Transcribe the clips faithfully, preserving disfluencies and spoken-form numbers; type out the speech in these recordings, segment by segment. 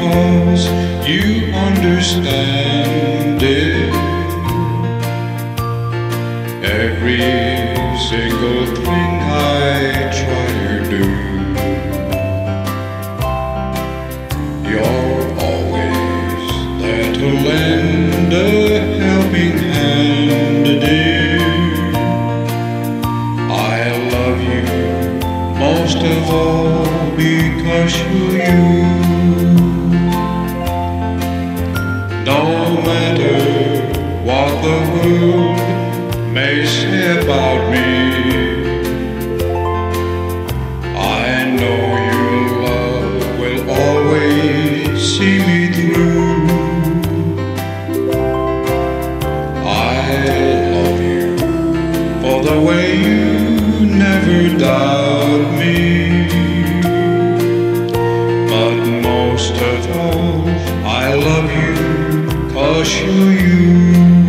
because you understand it. Every single thing I try to do, you're always there to lend a helping hand, dear. I love you most of all because you're you. No matter what the world may say about me, I know your love will always see me through. I love you for the way you never doubt me, but most of all I love you 'cause you're you.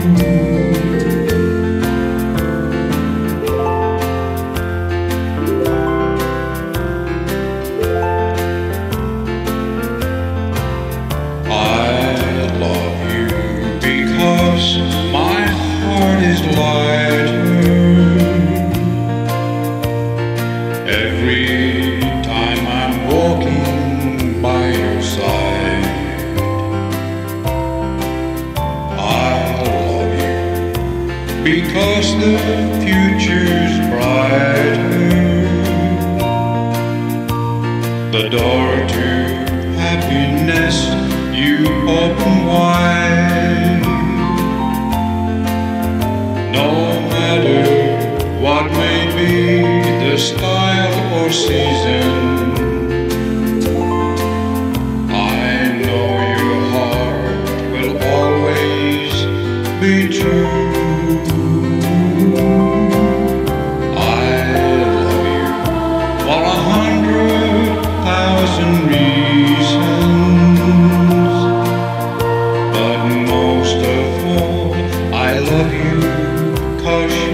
My heart is lighter every time I'm walking by your side. I love you because the future's brighter. The door to happiness you open wide. No matter what may be the style or season, I know your heart will always be true. I love you for a hundred thousand reasons, but most of all I love you 'cause